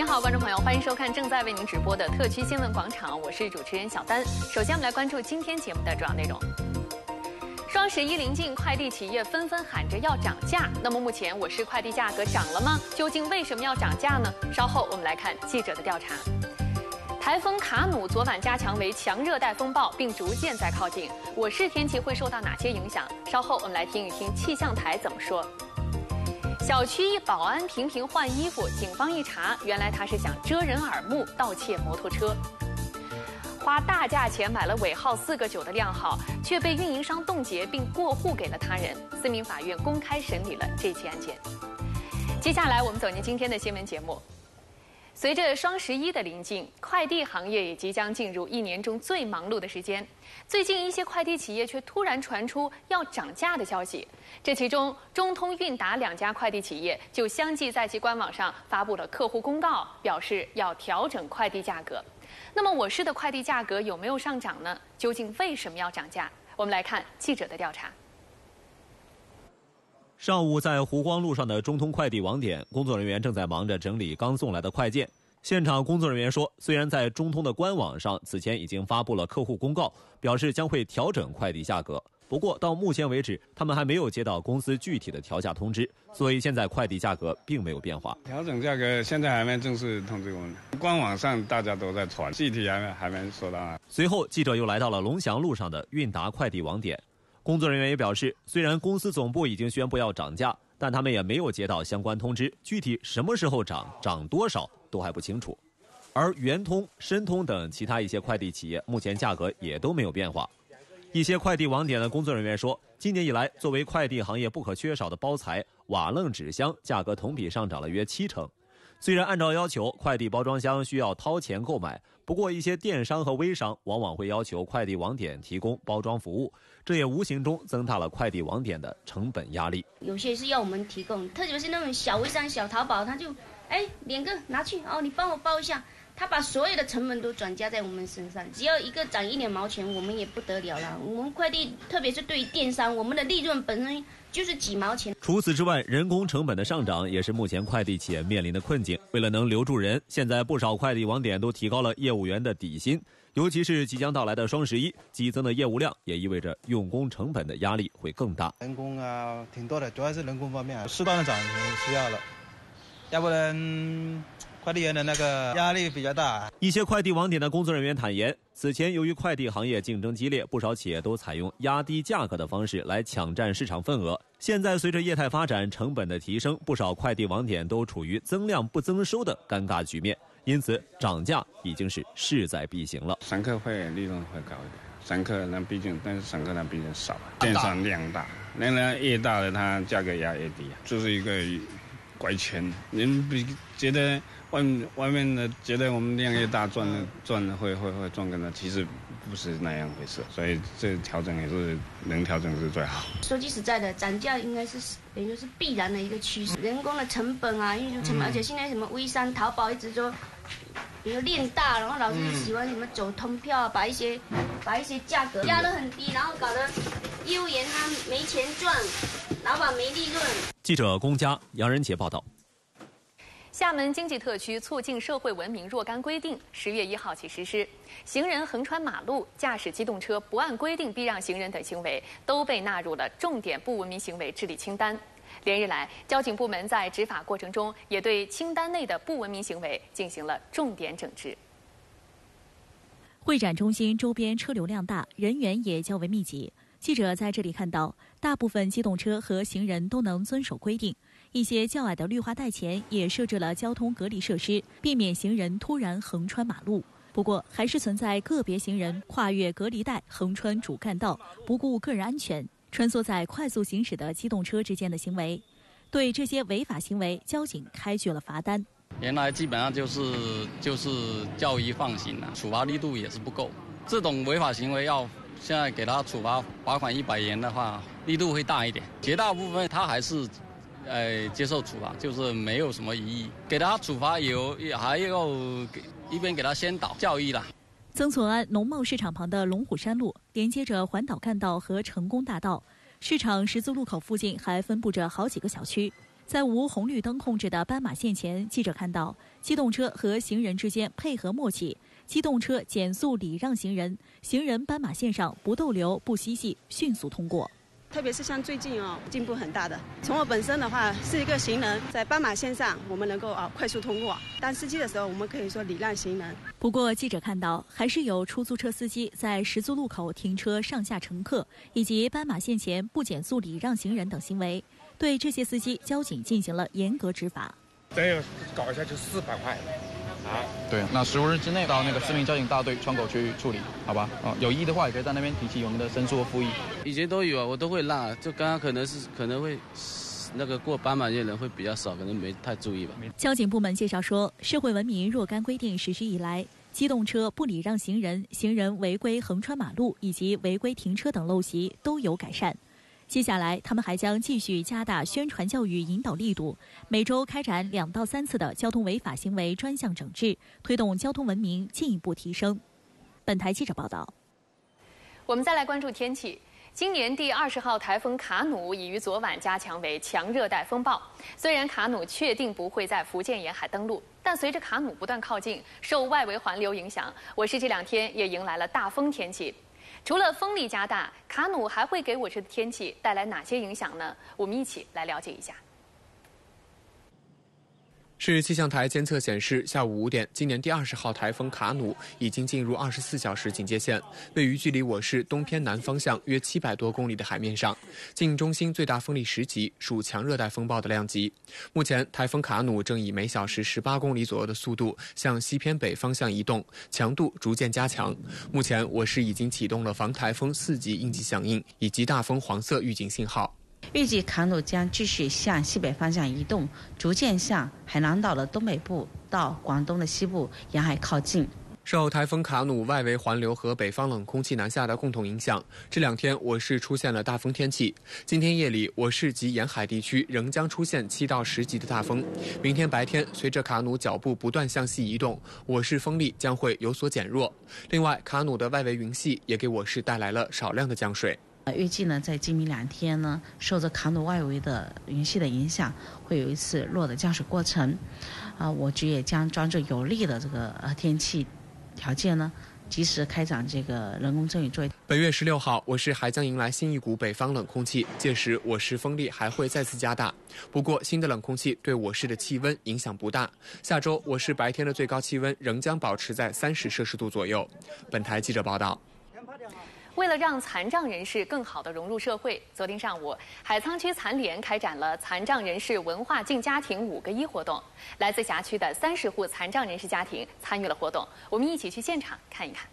好，观众朋友，欢迎收看正在为您直播的特区新闻广场，我是主持人小丹。首先，我们来关注今天节目的主要内容。双11临近，快递企业纷纷喊着要涨价。那么，目前我市快递价格涨了吗？究竟为什么要涨价呢？稍后我们来看记者的调查。台风卡努昨晚加强为强热带风暴，并逐渐在靠近。我市天气会受到哪些影响？稍后我们来听一听气象台怎么说。小区一保安频频换衣服，警方一查，原来他是想遮人耳目，盗窃摩托车。花大价钱买了尾号4个9的靓号，却被运营商冻结并过户给了他人。4名法院公开审理了这起案件。接下来我们走进今天的新闻节目。随着双11的临近，快递行业也即将进入1年中最忙碌的时间。最近一些快递企业却突然传出要涨价的消息，这其中中通、韵达2家快递企业就相继在其官网上发布了客户公告，表示要调整快递价格。那么我市的快递价格有没有上涨呢？究竟为什么要涨价？我们来看记者的调查。 上午在湖光路上的中通快递网点，工作人员正在忙着整理刚送来的快件。现场工作人员说，虽然在中通的官网上此前已经发布了客户公告，表示将会调整快递价格，不过到目前为止，他们还没有接到公司具体的调价通知，所以现在快递价格并没有变化。 调整价格现在还没正式通知我们，官网上大家都在传，具体还没说到。 随后，记者又来到了龙翔路上的韵达快递网点。工作人员也表示，虽然公司总部已经宣布要涨价，但他们也没有接到相关通知，具体什么时候涨、涨多少都还不清楚。而圆通、申通等其他一些快递企业目前价格也都没有变化。一些快递网点的工作人员说，今年以来作为快递行业不可缺少的包材，瓦楞纸箱价格同比上涨了约70%。虽然按照要求，快递包装箱需要掏钱购买，不过一些电商和微商往往会要求快递网点提供包装服务，这也无形中增大了快递网点的成本压力。 有些是要我们提供，特别是那种小微商、小淘宝，他就2个拿去哦，你帮我包一下。他把所有的成本都转嫁在我们身上，只要一个涨1、2毛钱，我们也不得了了。我们快递，特别是对于电商，我们的利润本身就是几毛钱。 除此之外，人工成本的上涨也是目前快递企业面临的困境。为了能留住人，现在不少快递网点都提高了业务员的底薪，尤其是即将到来的双11，激增的业务量也意味着用工成本的压力会更大。 人工啊，挺多的，主要是人工方面，适当的涨需要了，要不然快递员的那个压力比较大。 一些快递网点的工作人员坦言，此前由于快递行业竞争激烈，不少企业都采用压低价格的方式来抢占市场份额。现在随着业态发展，成本的提升，不少快递网点都处于增量不增收的尴尬局面，因此涨价已经是势在必行了。 散客会利润会高一点，散客那毕竟，但是散客那毕竟少，电商量大，那越大的它价格压越低，这是一个怪圈。人比觉得外面的觉得我们量越大，赚的会赚更多，其实不是那样回事。所以这调整也是能调整是最好。说句实在的，涨价应该是等于是必然的一个趋势。人工的成本啊，运输成本，而且现在什么微商、淘宝一直说，比如练大，然后老是喜欢什么走通票，把一些价格压得很低，然后搞得业务员他没钱赚，老板没利润。 记者龚佳、杨仁杰报道。 厦门经济特区促进社会文明若干规定10月1号起实施，行人横穿马路、驾驶机动车不按规定避让行人等行为都被纳入了重点不文明行为治理清单。连日来，交警部门在执法过程中也对清单内的不文明行为进行了重点整治。 会展中心周边车流量大，人员也较为密集。记者在这里看到，大部分机动车和行人都能遵守规定，一些较矮的绿化带前也设置了交通隔离设施，避免行人突然横穿马路。不过，还是存在个别行人跨越隔离带横穿主干道，不顾个人安全，穿梭在快速行驶的机动车之间的行为。对这些违法行为，交警开具了罚单。 原来基本上就是教育放行了，处罚力度也是不够。这种违法行为要现在给他处罚罚款100元的话，力度会大一点。绝大部分他还是接受处罚，就是没有什么异议。给他处罚还要一边给他先导教育啦。 曾厝垵农贸市场旁的龙虎山路连接着环岛干道和成功大道，市场十字路口附近还分布着好几个小区。 在无红绿灯控制的斑马线前，记者看到机动车和行人之间配合默契，机动车减速礼让行人，行人斑马线上不逗留、不嬉戏，迅速通过。 特别是像最近进步很大的。从我本身的话是一个行人，在斑马线上我们能够快速通过。当司机的时候，我们可以说礼让行人。 不过，记者看到还是有出租车司机在十字路口停车上下乘客，以及斑马线前不减速礼让行人等行为。对这些司机，交警进行了严格执法。 这要搞一下就400块。 对，那15日之内到那个市民交警大队窗口去处理，好吧？有异议的话，也可以在那边提起我们的申诉和复议。 以前都有啊，我都会让，就刚刚可能会那个过斑马线人会比较少，可能没太注意吧。 交警部门介绍说，社会文明若干规定实施以来，机动车不礼让行人、行人违规横穿马路以及违规停车等陋习都有改善。接下来，他们还将继续加大宣传教育引导力度，每周开展2到3次的交通违法行为专项整治，推动交通文明进一步提升。本台记者报道。 我们再来关注天气。今年第20号台风卡努已于昨晚加强为强热带风暴。虽然卡努确定不会在福建沿海登陆，但随着卡努不断靠近，受外围环流影响，我市这2天也迎来了大风天气。除了风力加大，卡努还会给我市的天气带来哪些影响呢？我们一起来了解一下。 市气象台监测显示，下午5点，今年第20号台风卡努已经进入24小时警戒线，位于距离我市东偏南方向约700多公里的海面上，近中心最大风力10级，属强热带风暴的量级。目前，台风卡努正以每小时18公里左右的速度向西偏北方向移动，强度逐渐加强。目前，我市已经启动了防台风4级应急响应以及大风黄色预警信号。 预计卡努将继续向西北方向移动，逐渐向海南岛的东北部到广东的西部沿海靠近。 受台风卡努外围环流和北方冷空气南下的共同影响，这2天我市出现了大风天气。今天夜里，我市及沿海地区仍将出现7到10级的大风。明天白天，随着卡努脚步不断向西移动，我市风力将会有所减弱。另外，卡努的外围云系也给我市带来了少量的降水。 预计呢，在今明2天呢，受着卡努外围的云系的影响，会有一次弱的降水过程。我局也将抓住有利的这个天气条件呢，及时开展这个人工阵雨作业。 本月16号，我市还将迎来新一股北方冷空气，届时我市风力还会再次加大。不过，新的冷空气对我市的气温影响不大。下周我市白天的最高气温仍将保持在30摄氏度左右。本台记者报道。 为了让残障人士更好地融入社会，昨天上午，海沧区残联开展了残障人士文化进家庭5个1活动，来自辖区的30户残障人士家庭参与了活动。我们一起去现场看一看。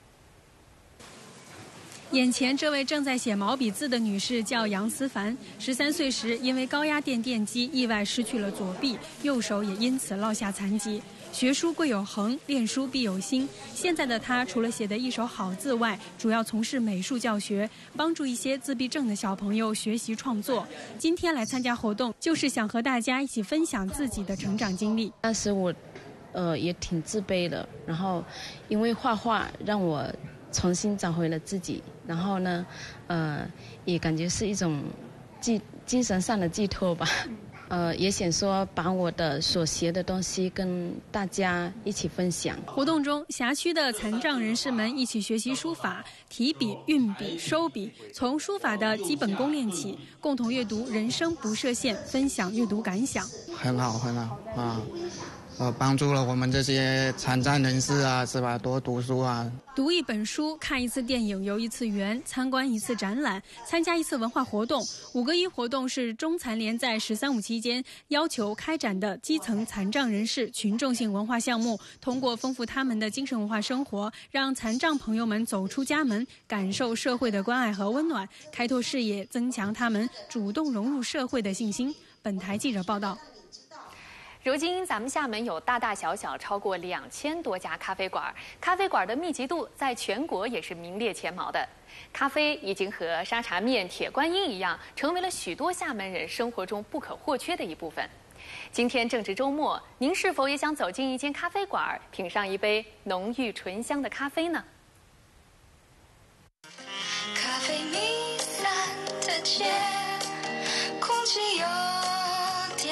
眼前这位正在写毛笔字的女士叫杨思凡，13岁时因为高压电电击意外失去了左臂，右手也因此落下残疾。学书贵有恒，练书必有心。现在的她除了写得一手好字外，主要从事美术教学，帮助一些自闭症的小朋友学习创作。今天来参加活动，就是想和大家一起分享自己的成长经历。 当时我，也挺自卑的，然后因为画画让我重新找回了自己，然后呢，也感觉是一种精神上的寄托吧。也想说把我的所学的东西跟大家一起分享。 活动中，辖区的残障人士们一起学习书法、提笔、运笔、收笔，从书法的基本功练起，共同阅读《人生不设限》，分享阅读感想。 很好，很好啊！帮助了我们这些残障人士啊，是吧？多读书啊。 读一本书，看一次电影，游一次园，参观一次展览，参加一次文化活动。5个1活动是中残联在“13.5”期间要求开展的基层残障人士群众性文化项目，通过丰富他们的精神文化生活，让残障朋友们走出家门，感受社会的关爱和温暖，开拓视野，增强他们主动融入社会的信心。本台记者报道。 如今，咱们厦门有大大小小超过2000多家咖啡馆，咖啡馆的密集度在全国也是名列前茅的。咖啡已经和沙茶面、铁观音一样，成为了许多厦门人生活中不可或缺的一部分。今天正值周末，您是否也想走进一间咖啡馆，品上一杯浓郁醇香的咖啡呢？ 咖啡弥散的街，空气有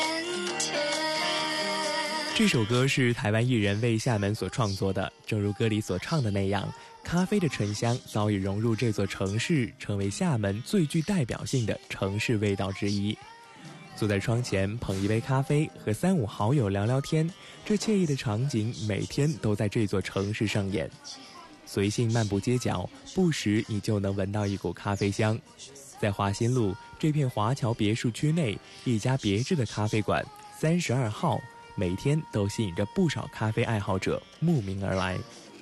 这首歌是台湾艺人为厦门所创作的，正如歌里所唱的那样，咖啡的醇香早已融入这座城市，成为厦门最具代表性的城市味道之一。坐在窗前捧一杯咖啡，和3-5好友聊聊天，这惬意的场景每天都在这座城市上演。随性漫步街角，不时你就能闻到一股咖啡香。在华新路这片华侨别墅区内，一家别致的咖啡馆32号，每天都吸引着不少咖啡爱好者慕名而来。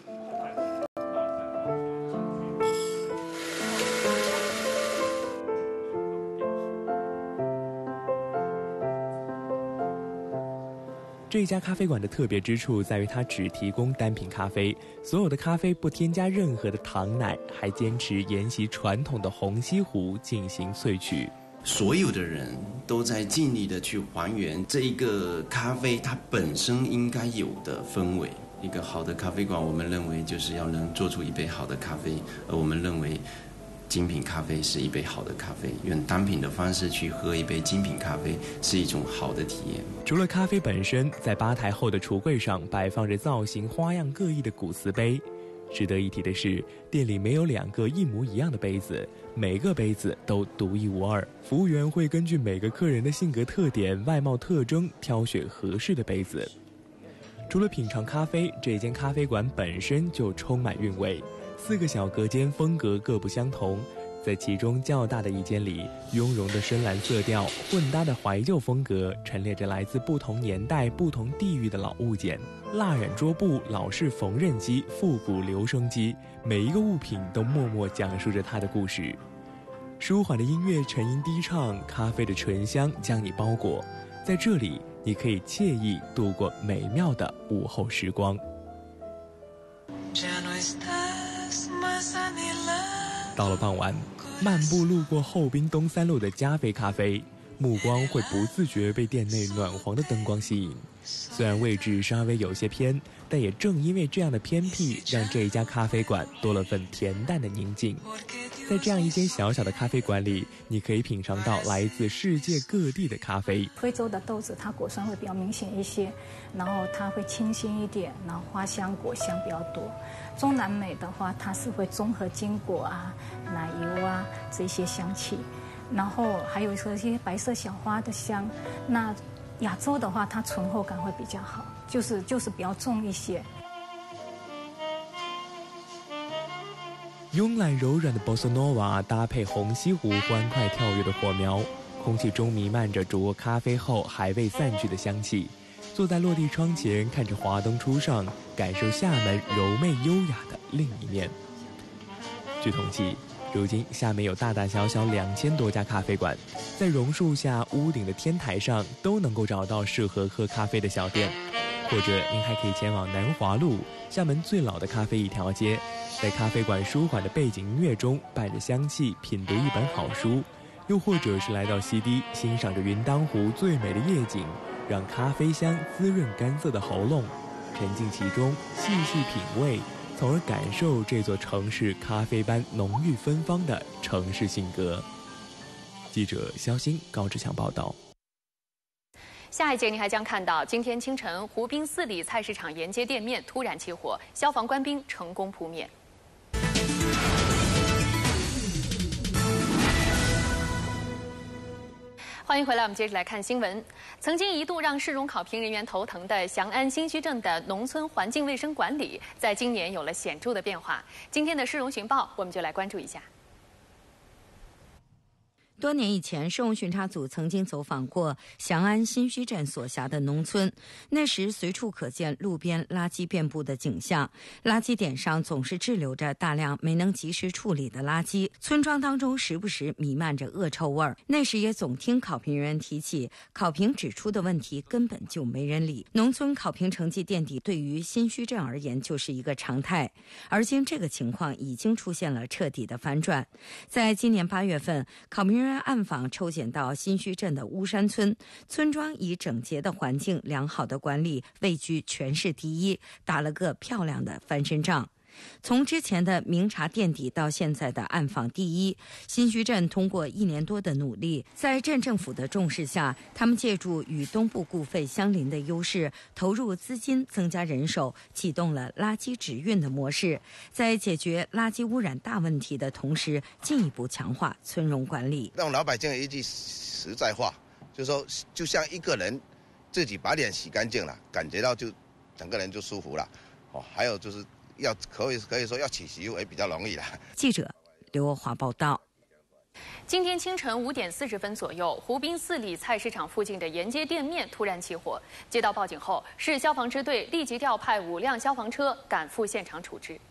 这家咖啡馆的特别之处在于它只提供单品咖啡，所有的咖啡不添加任何的糖奶，还坚持沿袭传统的虹吸壶进行萃取。 所有的人都在尽力的去还原这一个咖啡它本身应该有的氛围。一个好的咖啡馆，我们认为就是要能做出一杯好的咖啡，而我们认为精品咖啡是一杯好的咖啡，用单品的方式去喝一杯精品咖啡是一种好的体验。 除了咖啡本身，在吧台后的橱柜上摆放着造型花样各异的古瓷杯。值得一提的是，店里没有2个一模一样的杯子，每个杯子都独一无二。服务员会根据每个客人的性格特点、外貌特征挑选合适的杯子。除了品尝咖啡，这间咖啡馆本身就充满韵味。4个小隔间风格各不相同，在其中较大的一间里，雍容的深蓝色调混搭的怀旧风格，陈列着来自不同年代、不同地域的老物件，蜡染桌布、老式缝纫机、复古留声机，每一个物品都默默讲述着它的故事。舒缓的音乐沉吟低唱，咖啡的醇香将你包裹，在这里你可以惬意度过美妙的午后时光。到了傍晚，漫步路过后滨东3路的加菲咖啡，目光会不自觉被店内暖黄的灯光吸引。虽然位置稍微有些偏，但也正因为这样的偏僻，让这一家咖啡馆多了份恬淡的宁静。在这样一间小小的咖啡馆里，你可以品尝到来自世界各地的咖啡。 非洲的豆子它果酸会比较明显一些，然后它会清新一点，然后花香果香比较多。中南美的话，它是会综合坚果啊、奶油啊这些香气，然后还有这些白色小花的香。那亚洲的话，它醇厚感会比较好，就是比较重一些。 慵懒柔软的 Bossa Nova 搭配虹吸壶欢快跳跃的火苗，空气中弥漫着煮过咖啡后还未散去的香气。坐在落地窗前，看着华灯初上，感受厦门柔媚优雅的另一面。据统计，如今厦门有大大小小2000多家咖啡馆，在榕树下、屋顶的天台上都能够找到适合喝咖啡的小店。或者您还可以前往南华路，厦门最老的咖啡一条街，在咖啡馆舒缓的背景音乐中伴着香气品读一本好书，又或者是来到西堤，欣赏着云当湖最美的夜景，让咖啡香滋润干涩的喉咙，沉浸其中，细细品味，从而感受这座城市咖啡般浓郁芬芳的城市性格。记者肖鑫、高志强报道。 下一节您还将看到，今天清晨湖滨4里菜市场沿街店面突然起火，消防官兵成功扑灭。欢迎回来，我们接着来看新闻。曾经一度让市容考评人员头疼的翔安新墟镇的农村环境卫生管理，在今年有了显著的变化。今天的市容寻报，我们就来关注一下。 多年以前，市容巡查组曾经走访过翔安新墟镇所辖的农村，那时随处可见路边垃圾遍布的景象，垃圾点上总是滞留着大量没能及时处理的垃圾，村庄当中时不时弥漫着恶臭味儿。那时也总听考评人员提起，考评指出的问题根本就没人理，农村考评成绩垫底对于新墟镇而言就是一个常态。而今这个情况已经出现了彻底的反转。在今年8月份，考评人员暗访抽检到新墟镇的巫山村，村庄以整洁的环境、良好的管理位居全市第一，打了个漂亮的翻身仗。 从之前的明察垫底到现在的暗访第一，新墟镇通过1年多的努力，在镇政府的重视下，他们借助与东部固废相邻的优势，投入资金增加人手，启动了垃圾直运的模式，在解决垃圾污染大问题的同时，进一步强化村容管理， 让老百姓有一句实在话，就是说就像一个人自己把脸洗干净了，感觉到就整个人就舒服了。还有就是可以说要起洗也比较容易了。 记者刘欧华报道。 今天清晨5点40分左右，湖滨4里菜市场附近的沿街店面突然起火。接到报警后，市消防支队立即调派5辆消防车赶赴现场处置。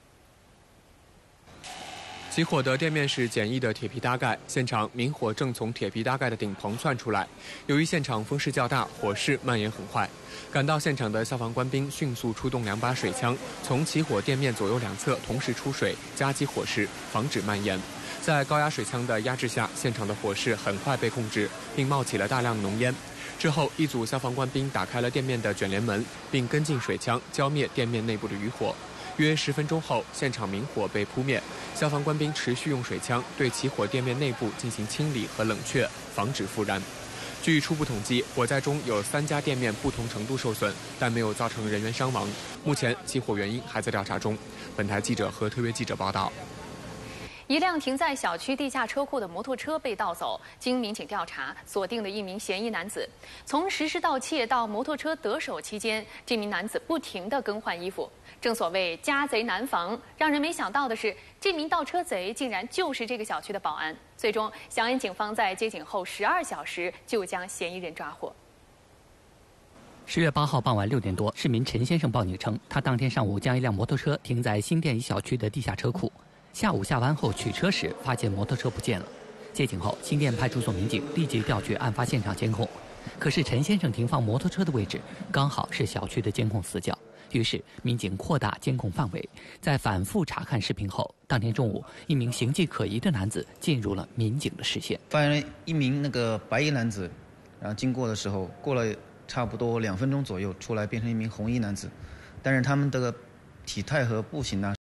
起火的店面是简易的铁皮搭盖，现场明火正从铁皮搭盖的顶棚窜出来。由于现场风势较大，火势蔓延很快。赶到现场的消防官兵迅速出动2把水枪，从起火店面左右两侧同时出水，夹击火势，防止蔓延。在高压水枪的压制下，现场的火势很快被控制，并冒起了大量浓烟。之后，一组消防官兵打开了店面的卷帘门，并跟进水枪浇灭店面内部的余火。约10分钟后，现场明火被扑灭，消防官兵持续用水枪对起火店面内部进行清理和冷却，防止复燃。据初步统计，火灾中有3家店面不同程度受损，但没有造成人员伤亡。目前起火原因还在调查中。本台记者和特约记者报道。 一辆停在小区地下车库的摩托车被盗走，经民警调查，锁定了一名嫌疑男子。从实施盗窃到摩托车得手期间，这名男子不停地更换衣服。正所谓家贼难防，让人没想到的是，这名盗车贼竟然就是这个小区的保安。最终，祥安警方在接警后12小时就将嫌疑人抓获。 10月8号傍晚6点多，市民陈先生报警称，他当天上午将一辆摩托车停在新店一小区的地下车库。下午下班后取车时，发现摩托车不见了。接警后，新店派出所民警立即调取案发现场监控。可是陈先生停放摩托车的位置刚好是小区的监控死角，于是民警扩大监控范围，在反复查看视频后，当天中午，一名形迹可疑的男子进入了民警的视线。 发现一名白衣男子，然后经过的时候，过了差不多2分钟左右，出来变成一名红衣男子，但是他们的体态和步行呢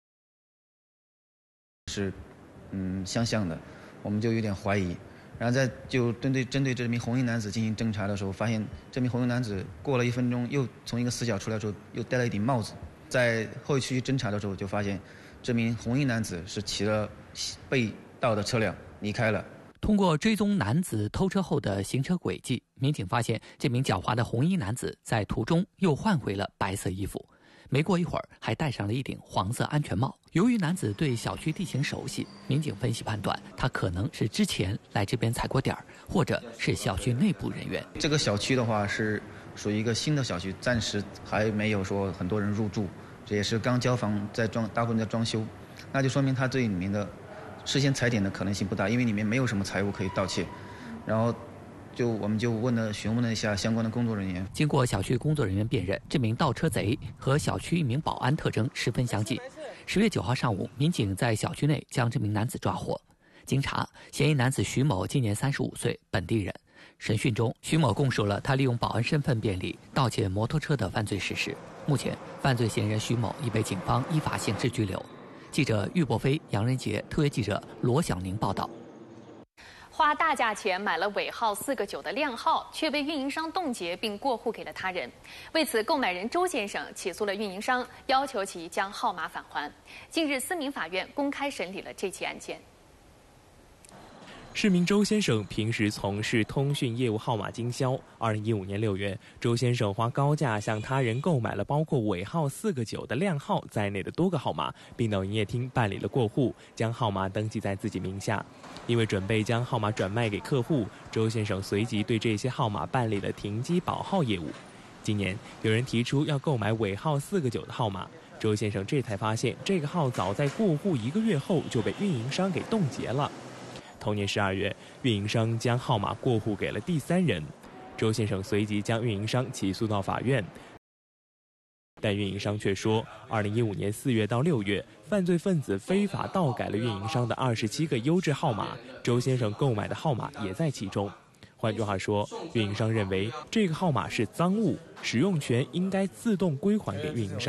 是相像的，我们就有点怀疑。然后就针对这名红衣男子进行侦查的时候，发现这名红衣男子过了1分钟，又从一个死角出来之后，又戴了一顶帽子。在后续侦查的时候，就发现这名红衣男子是骑了被盗的车辆离开了。 通过追踪男子偷车后的行车轨迹，民警发现这名狡猾的红衣男子在途中又换回了白色衣服，没过一会儿还戴上了一顶黄色安全帽。由于男子对小区地形熟悉，民警分析判断他可能是之前来这边踩过点儿，或者是小区内部人员。 这个小区的话是属于一个新的小区，暂时还没有说很多人入住，这也是刚交房大部分在装修，那就说明他这里面的事先踩点的可能性不大，因为里面没有什么财物可以盗窃。然后我们就询问了一下相关的工作人员。 经过小区工作人员辨认，这名盗车贼和小区一名保安特征十分相近。10月9号上午，民警在小区内将这名男子抓获。经查，嫌疑男子徐某今年35岁，本地人。审讯中，徐某供述了他利用保安身份便利盗窃摩托车的犯罪事实。目前，犯罪嫌疑人徐某已被警方依法刑事拘留。记者郁博飞、杨仁杰，特约记者罗小宁报道。 花大价钱买了尾号4个9的靓号，却被运营商冻结并过户给了他人。为此，购买人周先生起诉了运营商，要求其将号码返还。近日，思明法院公开审理了这起案件。 市民周先生平时从事通讯业务号码经销。2015年6月，周先生花高价向他人购买了包括尾号4个9的靓号在内的多个号码，并到营业厅办理了过户，将号码登记在自己名下。因为准备将号码转卖给客户，周先生随即对这些号码办理了停机保号业务。今年有人提出要购买尾号4个9的号码，周先生这才发现这个号早在过户1个月后就被运营商给冻结了。同年12月，运营商将号码过户给了第三人，周先生随即将运营商起诉到法院，但运营商却说，2015年4月到6月，犯罪分子非法盗改了运营商的27个优质号码，周先生购买的号码也在其中。换句话说，运营商认为这个号码是赃物，使用权应该自动归还给运营商。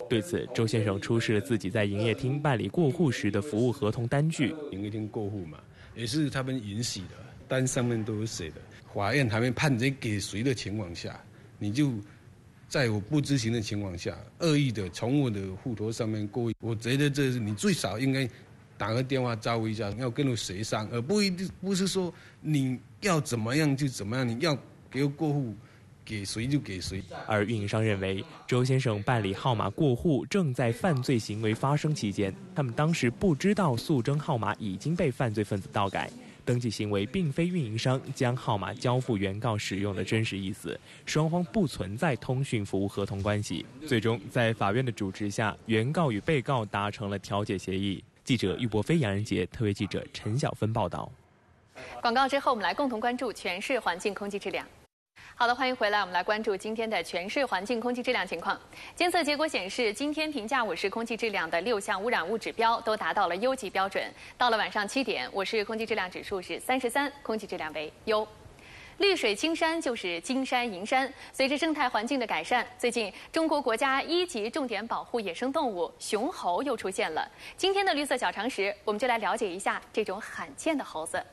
对此，周先生出示了自己在营业厅办理过户时的服务合同单据。 营业厅过户嘛，也是他们允许的，单上面都有写的。法院还没判决给谁的情况下，你就在我不知情的情况下，恶意的从我的户头上面过户，我觉得这是你最少应该打个电话招呼一下，要跟我协商，而不是说你要怎么样就怎么样，你要给我过户，给谁就给谁。 而运营商认为，周先生办理号码过户正在犯罪行为发生期间，他们当时不知道速征号码已经被犯罪分子盗改，登记行为并非运营商将号码交付原告使用的真实意思，双方不存在通讯服务合同关系。最终，在法院的主持下，原告与被告达成了调解协议。记者郁博飞、杨仁杰，特约记者陈晓芬报道。 广告之后，我们来共同关注全市环境空气质量。好的，欢迎回来，我们来关注今天的全市环境空气质量情况。监测结果显示，今天评价我市空气质量的6项污染物指标都达到了优级标准。到了晚上7点，我市空气质量指数是33，空气质量为优。绿水青山就是金山银山。随着生态环境的改善，最近中国国家1级重点保护野生动物雄猴又出现了。今天的绿色小常识，我们就来了解一下这种罕见的猴子。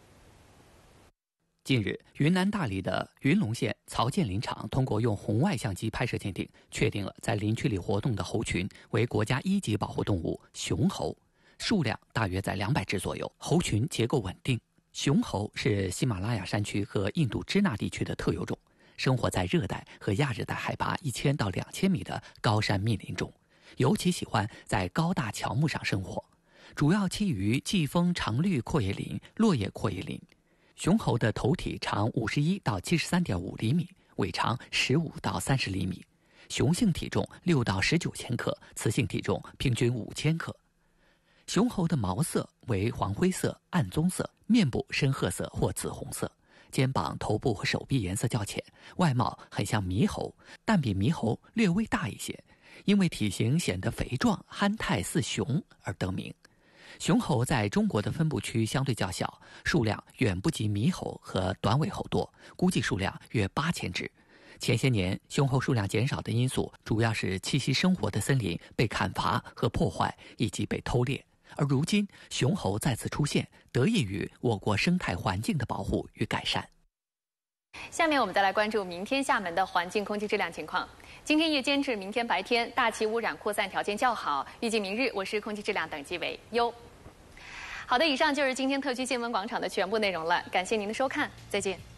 近日，云南大理的云龙县曹建林场通过用红外相机拍摄鉴定，确定了在林区里活动的猴群为国家1级保护动物雄猴，数量大约在200只左右，猴群结构稳定。雄猴是喜马拉雅山区和印度支那地区的特有种，生活在热带和亚热带海拔1000到2000米的高山密林中，尤其喜欢在高大乔木上生活，主要栖于季风常绿阔叶林、落叶阔叶林。雄猴的头体长51到73.5厘米，尾长15到30厘米，雄性体重6到19千克，雌性体重平均5千克。雄猴的毛色为黄灰色、暗棕色，面部深褐色或紫红色，肩膀、头部和手臂颜色较浅，外貌很像猕猴，但比猕猴略微大一些，因为体型显得肥壮、憨态似熊而得名。雄猴在中国的分布区相对较小，数量远不及猕猴和短尾猴多，估计数量约8000只。前些年，雄猴数量减少的因素主要是栖息生活的森林被砍伐和破坏，以及被偷猎。而如今，雄猴再次出现，得益于我国生态环境的保护与改善。 下面我们再来关注明天厦门的环境空气质量情况。今天夜间至明天白天，大气污染扩散条件较好，预计明日我市空气质量等级为优。好的，以上就是今天特区新闻广场的全部内容了，感谢您的收看，再见。